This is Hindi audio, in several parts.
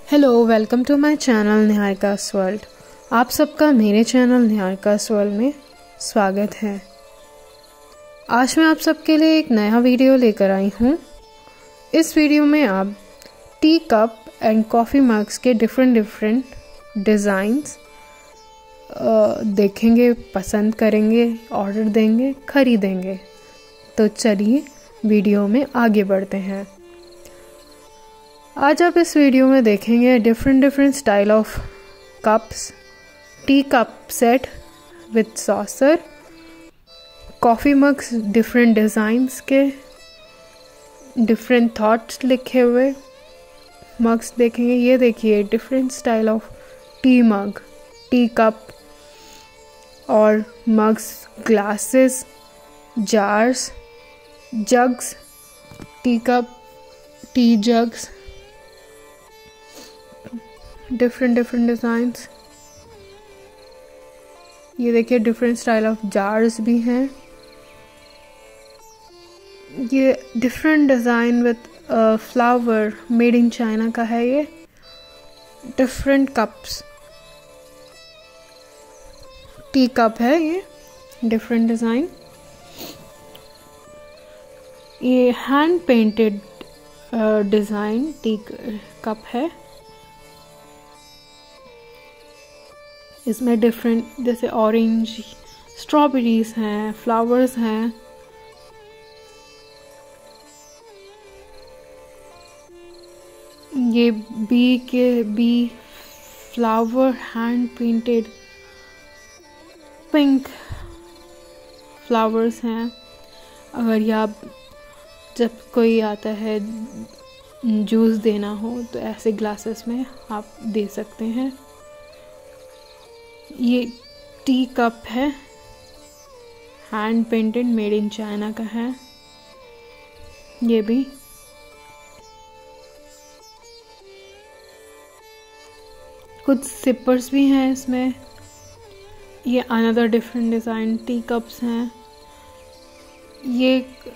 Hello, welcome to my channel Niharika's world. आप सबका मेरे चैनल निहारिकास वर्ल्ड में स्वागत है। आज मैं आप सबके लिए एक नया वीडियो लेकर आई हूँ। इस वीडियो में आप tea cup and coffee mugs के डिफरेंट डिज़ाइंस देखेंगे, पसंद करेंगे, ऑर्डर देंगे, ख़रीदेंगे। तो चलिए वीडियो में आगे बढ़ते हैं। आज आप इस वीडियो में देखेंगे different style of cups, tea cup set with saucer, coffee mugs different designs के, डिफरेंट थॉट्स लिखे हुए मग्स देखेंगे। ये देखिए different style of tea mug, tea cup और mugs, glasses, jars, jugs, tea cup, tea jugs, different designs. ये देखिए डिफरेंट स्टाइल ऑफ जार्स भी हैं। ये different design with flower made in China का है। ये डिफरेंट कप्स, टी कप है। ये डिफरेंट डिज़ाइन, ये hand painted design tea cup है। इसमें डिफरेंट जैसे ऑरेंज, स्ट्रॉबेरीज हैं, फ्लावर्स हैं। ये bee flower hand painted pink flowers हैं। अगर ये आप जब कोई आता है जूस देना हो तो ऐसे ग्लासेस में आप दे सकते हैं। ये टी कप है, hand painted, made in China का है। ये भी कुछ सिपर्स भी हैं इसमें। ये another different design tea cups हैं। ये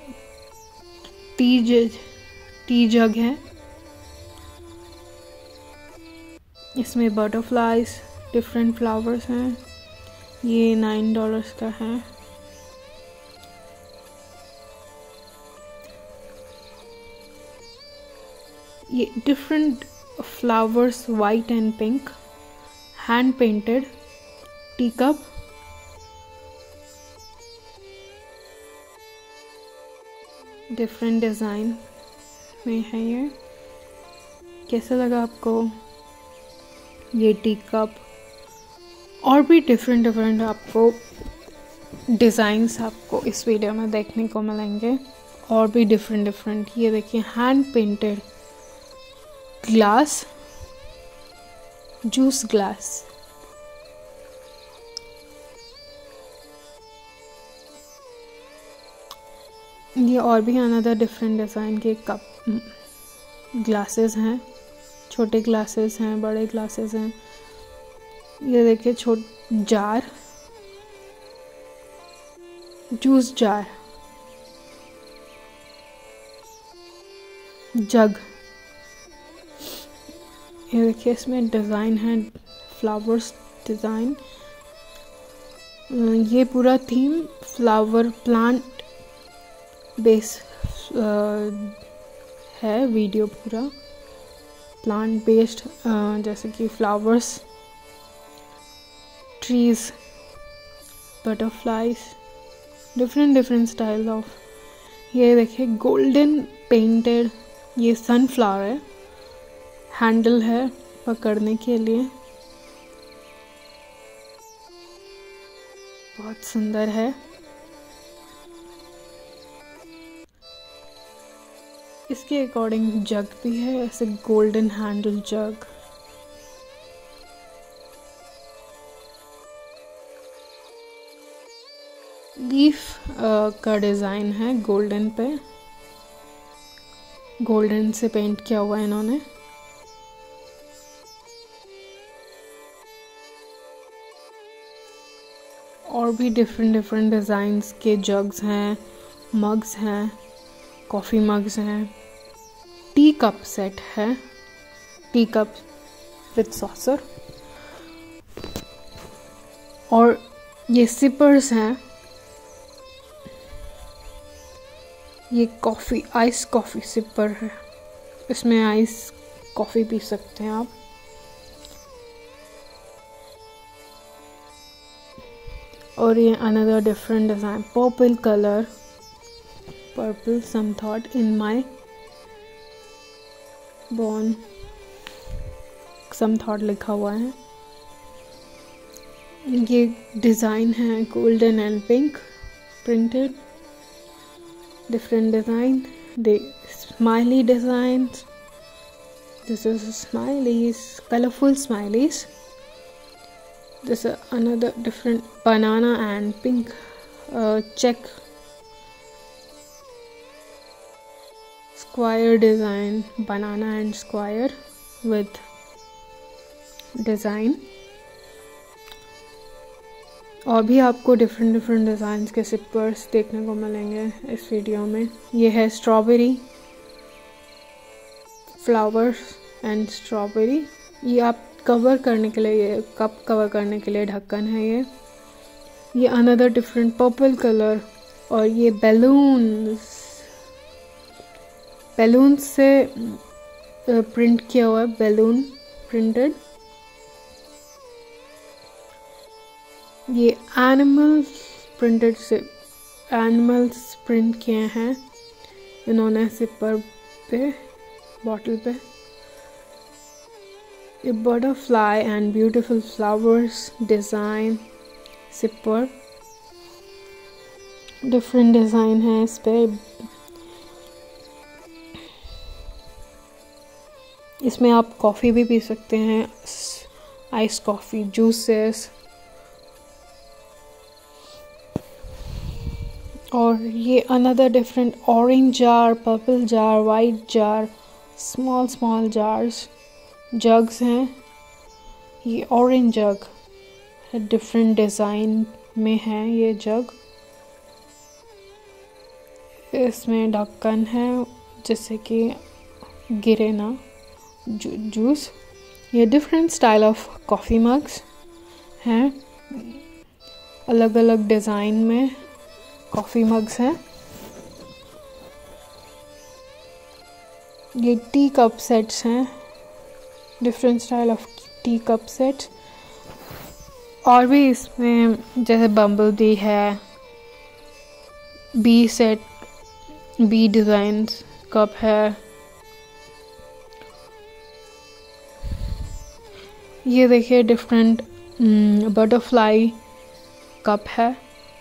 टी जग है। इसमें बटरफ्लाइज, डिफरेंट फ्लावर्स हैं। ये $9 का है। ये different flowers, white and pink, hand painted tea cup. Different design में है ये। कैसा लगा आपको ये टी कप? और भी डिफरेंट आपको डिज़ाइंस आपको इस वीडियो में देखने को मिलेंगे। और भी डिफरेंट ये देखिए hand painted glass, juice glass. ये और भी अनदर डिफरेंट डिज़ाइन के कप, ग्लासेस हैं। छोटे ग्लासेस हैं, बड़े ग्लासेस हैं। ये देखिए जार, जूस जार, जग। ये देखिए इसमें डिज़ाइन है, फ्लावर्स डिज़ाइन। ये पूरा थीम फ्लावर प्लांट बेस है। वीडियो पूरा प्लांट बेस्ड, जैसे कि flowers, trees, butterflies, different style of. ये देखिए गोल्डन पेंटेड, ये सनफ्लावर है, हैंडल है पकड़ने के लिए। बहुत सुंदर है। इसके अकॉर्डिंग जग भी है, ऐसे गोल्डन हैंडल जग। लीफ का डिज़ाइन है गोल्डन पे, गोल्डन से पेंट किया हुआ है इन्होंने। और भी डिफरेंट डिज़ाइंस के जग्स हैं, मग्स हैं, कॉफ़ी मग्स हैं। टी कप सेट है, टी कप विद सॉसर। और ये सिपर्स हैं, ये कॉफ़ी आइस कॉफ़ी सिपर है, इसमें आइस कॉफ़ी पी सकते हैं आप। और ये another different design, purple colour, purple some thought in my bone, some thought लिखा हुआ है। ये डिज़ाइन है golden and pink printed, different design, the smiley designs. This is smileys, colorful smileys. This is another different banana and pink check square design, banana and square with design. और भी आपको डिफरेंट डिज़ाइंस के सिपर्स देखने को मिलेंगे इस वीडियो में। ये है स्ट्रॉबेरी फ्लावर्स एंड स्ट्रॉबेरी, ये आप कवर करने के लिए, ये कप कवर करने के लिए ढक्कन है। ये अनदर डिफरेंट पर्पल कलर। और ये बैलून से प्रिंट किया हुआ है, बैलून प्रिंटेड। ये एनिमल्स प्रिंटेड से एनिमल्स प्रिंट किए हैं इन्होंने सिपर पे, बॉटल पे। ये butterfly and beautiful flowers design sipper, different design है इस पे। इसमें आप कॉफ़ी भी पी सकते हैं, आइस कॉफ़ी, जूसेस। और ये another different orange jar, purple jar, white jar, small jars, jugs हैं। ये ऑरेंज जग डिफरेंट डिज़ाइन में है ये जग। इसमें ढक्कन है जिससे कि गिरे ना जूस। ये different style of coffee mugs हैं, अलग अलग डिज़ाइन में कॉफ़ी मग्स हैं। ये टी कप सेट्स हैं, different style of tea cup sets. और भी इसमें जैसे बम्बल बी है, bee set, bee designs cup है। ये देखिए डिफरेंट बटरफ्लाई कप है।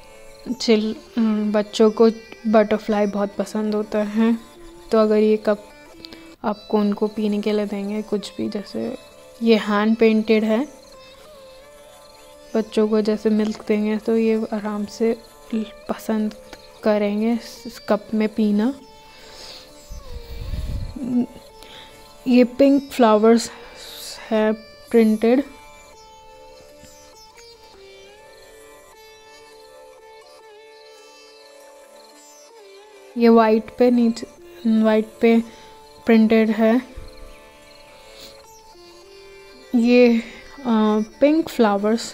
बच्चों को बटरफ्लाई बहुत पसंद होता है, तो अगर ये कप आपको उनको पीने के लिए देंगे कुछ भी, जैसे ये हैंड पेंटेड है, बच्चों को जैसे मिल्क देंगे तो ये आराम से पसंद करेंगे इस कप में पीना। ये पिंक फ्लावर्स है प्रिंटेड। ये वाइट पे प्रिंटेड है। ये पिंक फ्लावर्स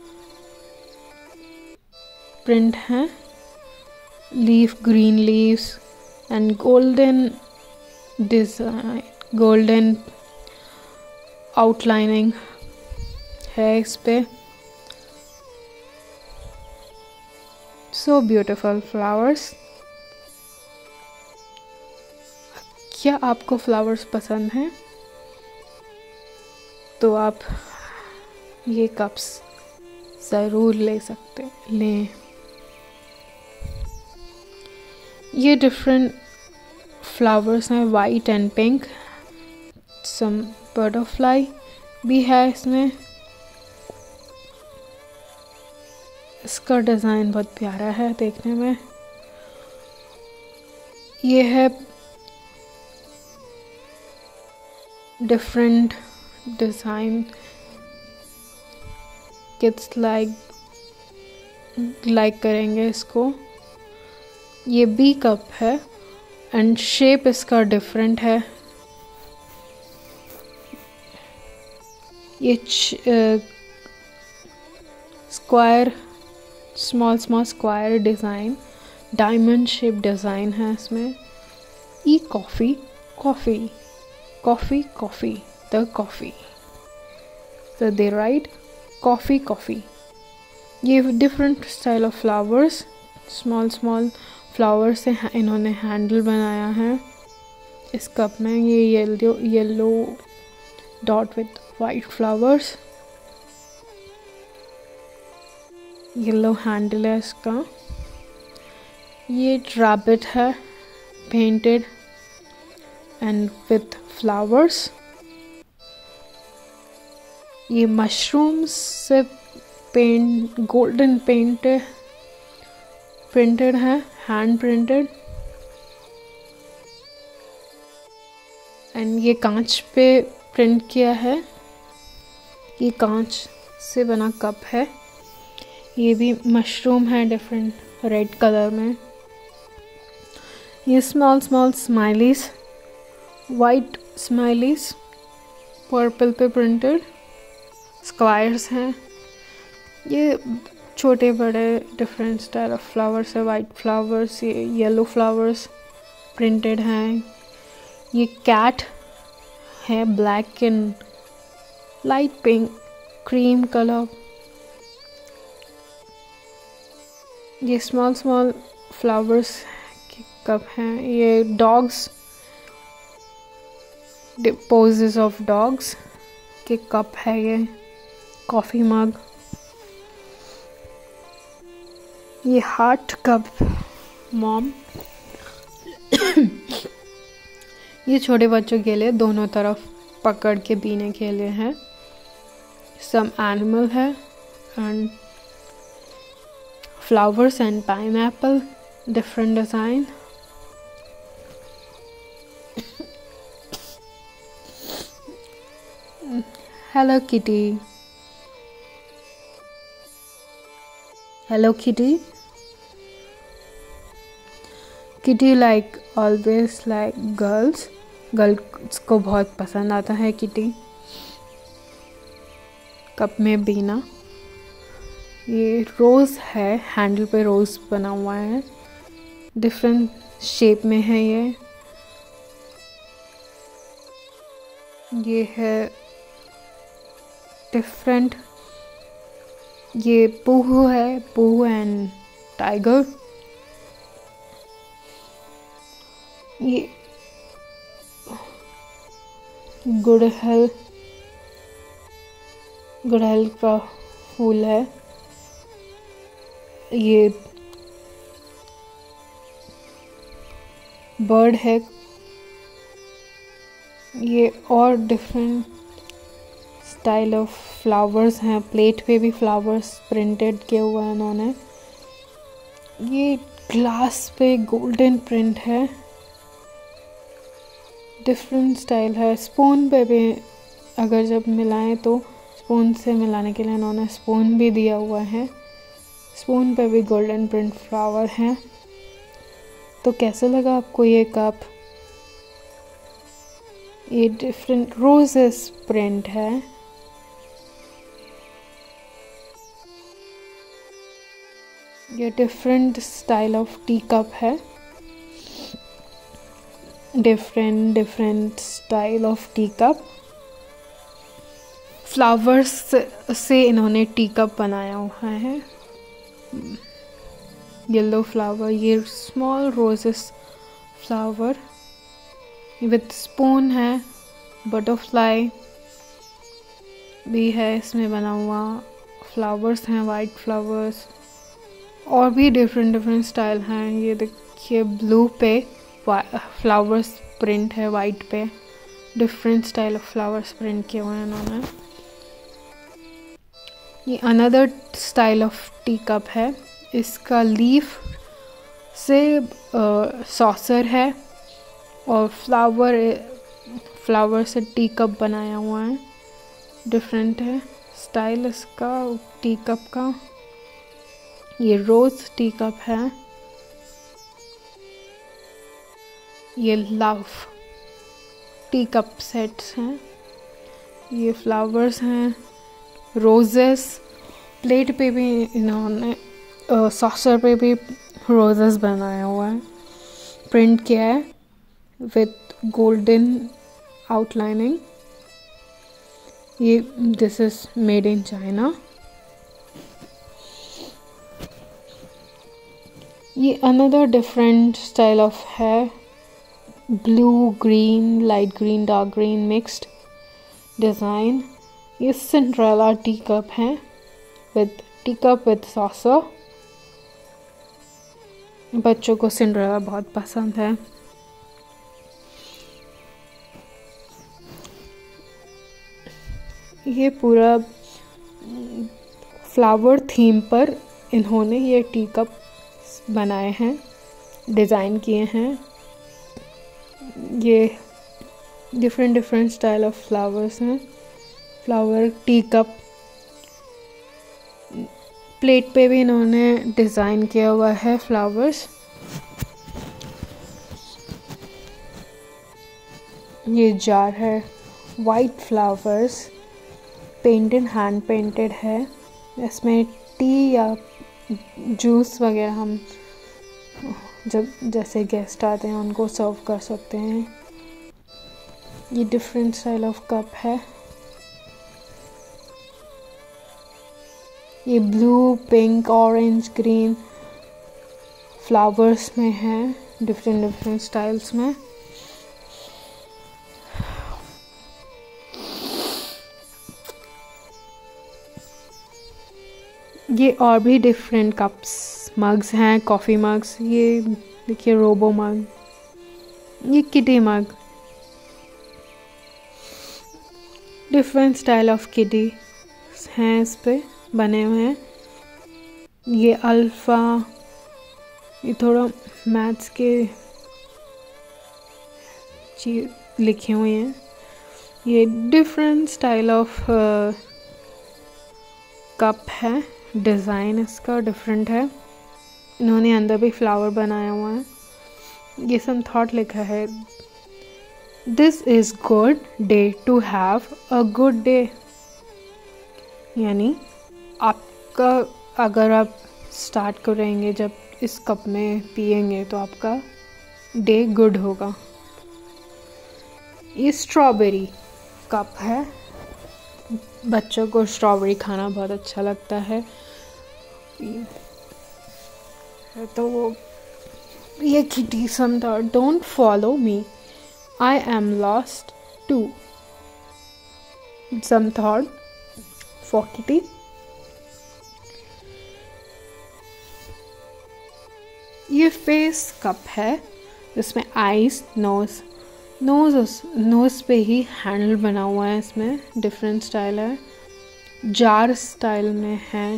प्रिंट है, leaf, green leaves and golden design, golden outlining है इस पे। So beautiful flowers. क्या आपको फ्लावर्स पसंद हैं? तो आप ये कप्स ज़रूर ले सकते लें। ये डिफरेंट फ्लावर्स हैं, white and pink, some butterfly भी है इसमें। इसका डिज़ाइन बहुत प्यारा है देखने में। ये है डिफरेंट डिज़ाइन, किड्स लाइक करेंगे इसको। ये बी कप है एंड शेप इसका डिफरेंट है। ये square, small square design, diamond shape design है इसमें। ई coffee coffee coffee coffee the coffee, so they write coffee coffee। ये different style of flowers, small flower से इन्होंने हैंडल बनाया है इस कप में। ये yellow dot with white flowers, yellow handle है इसका। ये रैबिट है पेंटेड एंड विथ फ्लावर्स। ये मशरूम्स से पेंट, गोल्डन पेंट प्रिंटेड है, हैंड प्रिंटेड। एंड ये कांच पे प्रिंट किया है। ये कांच से बना कप है। ये भी मशरूम है डिफरेंट रेड कलर में। ये small smileys, white smileys purple पे प्रिंटेड स्क्वायर्स हैं। ये छोटे बड़े डिफरेंट स्टाइल ऑफ फ्लावर्स है। वाइट फ्लावर्स, ये येलो फ्लावर्स प्रिंटेड हैं। ये कैट है, black and light pink cream colour. ये स्मॉल फ्लावर्स के कप हैं। ये डॉग्स, पोजेस ऑफ डॉग्स के कप है। ये कॉफ़ी मग, ये हार्ट कप मॉम। ये छोटे बच्चों के लिए दोनों तरफ पकड़ के पीने के लिए है। सम एनिमल है and flowers and pineapple, different design. Hello Kitty. Hello Kitty. Kitty like always like girls. Girls को बहुत पसंद आता है किटी। कप में बीना। ये रोज़ है, हैंडल पे रोज़ बना हुआ है, डिफरेंट शेप में है ये है डिफरेंट। ये पूहू है, पूहू एंड टाइगर। ये गुड़हल का फूल है। ये बर्ड है। ये और डिफरेंट स्टाइल ऑफ फ्लावर्स हैं। प्लेट पे भी फ्लावर्स प्रिंटेड किए हुए हैं इन्होंने। ये ग्लास पे गोल्डन प्रिंट है, डिफरेंट स्टाइल है। स्पून पे भी अगर जब मिलाएं तो स्पून से मिलाने के लिए इन्होंने स्पून भी दिया हुआ है। स्पून पे भी गोल्डन प्रिंट फ्लावर हैं। तो कैसे लगा आपको ये कप? ये डिफरेंट रोजेस प्रिंट है। ये different style of tea cup है। Different style of tea cup. Flowers से इन्होंने टी कप बनाया हुआ है। येलो फ्लावर, ये small roses flower with spoon है। बटरफ्लाई भी है इसमें बना हुआ। फ्लावर्स हैं, वाइट फ्लावर्स, और भी डिफरेंट स्टाइल हैं। ये देखिए ब्लू पे फ्लावर्स प्रिंट है, वाइट पे different style of flowers print किए हुए हैं इन्होंने। ये another style of tea cup है। इसका लीफ से सॉसर है और फ्लावर से टी कप बनाया हुआ है। डिफरेंट है स्टाइल इसका टी कप का। ये रोज टी कप है। ये लव टी कप सेट्स हैं। ये फ्लावर्स हैं, रोजेस। प्लेट पे भी इन्होंने सॉसर पे भी रोजेस बनाया हुआ है, प्रिंट किया है विथ गोल्डन आउटलाइनिंग। ये this is made in China. ये अनदर डिफरेंट स्टाइल ऑफ है, blue green, light green, dark green mixed design. ये सिंड्रेला टी कप है विद सॉसर। बच्चों को सिंड्रेला बहुत पसंद है। ये पूरा फ्लावर थीम पर इन्होंने ये टी कप बनाए हैं, डिज़ाइन किए हैं। ये डिफरेंट स्टाइल ऑफ फ्लावर्स हैं। फ्लावर टी कप, प्लेट पे भी इन्होंने डिज़ाइन किया हुआ है फ्लावर्स। ये जार है, white flowers, painted, hand painted है। इसमें टी या जूस वगैरह हम जब जैसे गेस्ट आते हैं उनको सर्व कर सकते हैं। ये डिफरेंट स्टाइल ऑफ कप है। ये blue, pink, orange, green flowers में है, डिफरेंट स्टाइल्स में। ये और भी डिफरेंट कप्स, मग्स हैं, कॉफ़ी मग्स। ये देखिए रोबो मग, ये kitty mug, different style of kitty हैं इस पे बने हुए हैं। ये अल्फ़ा, ये थोड़ा मैथ्स के चीज लिखे हुए हैं। ये डिफरेंट स्टाइल ऑफ कप है, डिज़ाइन इसका डिफरेंट है। इन्होंने अंदर भी फ्लावर बनाया हुआ है। ये सम थॉट लिखा है, this is good day to have a good day. यानी आपका, अगर आप स्टार्ट करेंगे जब इस कप में पिएंगे तो आपका डे गुड होगा। ये स्ट्रॉबेरी कप है, बच्चों को स्ट्रॉबेरी खाना बहुत अच्छा लगता है। तो वो ये kitty some thought, don't follow me, I am lost too, some thought for kitty. ये फेस कप है जिसमें आईज, नोज पे ही हैंडल बना हुआ है। इसमें डिफरेंट स्टाइल है, जार स्टाइल में है,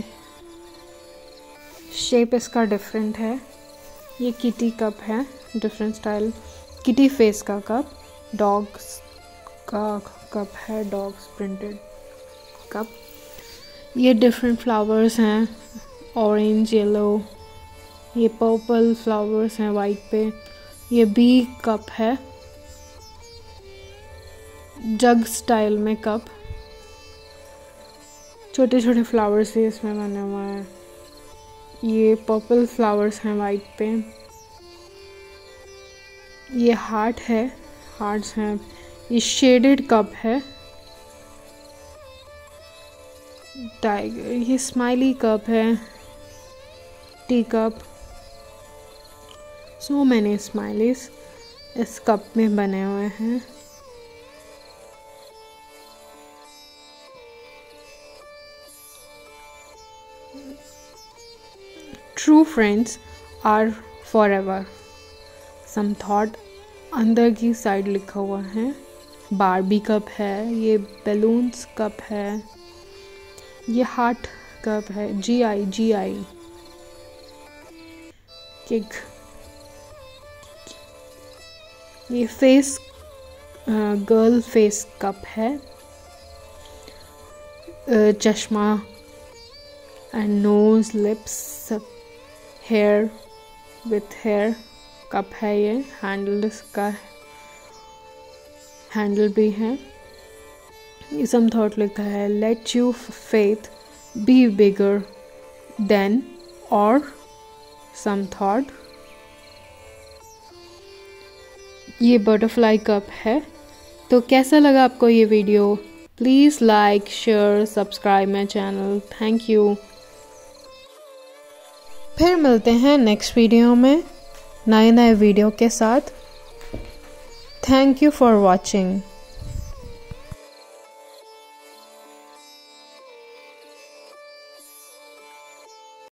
शेप इसका डिफरेंट है। ये किटी कप है, डिफरेंट स्टाइल, किटी फेस का कप। डॉग्स का कप है, डॉग्स प्रिंटेड कप। ये डिफरेंट फ्लावर्स हैं, ऑरेंज, येलो, ये पर्पल फ्लावर्स हैं वाइट पे। ये बी कप है, जग स्टाइल में कप, छोटे छोटे फ्लावर्स भी इसमें बने हुए हैं। ये पर्पल फ्लावर्स हैं वाइट पे। ये हार्ट है, हार्ट्स हैं। ये शेडेड कप है, टाइगर। ये स्माइली कप है, tea cup. So many smileys इस कप में बने हुए हैं। True friends are forever, some thought अंदर की साइड लिखा हुआ है। बारबी कप है, ये बैलून्स कप है, ये हार्ट कप है, GI किक। ये फेस, गर्ल फेस कप है, चश्मा and nose, lips, hair with hair cup है। ये हैंडल, इसका हैंडल भी है। सम थॉट लिखा है, let you faith be bigger than और सम थॉट। ये बटरफ्लाई कप है। तो कैसा लगा आपको ये video? Please like, share, subscribe my channel. Thank you. फिर मिलते हैं नेक्स्ट वीडियो में नए वीडियो के साथ। Thank you for watching.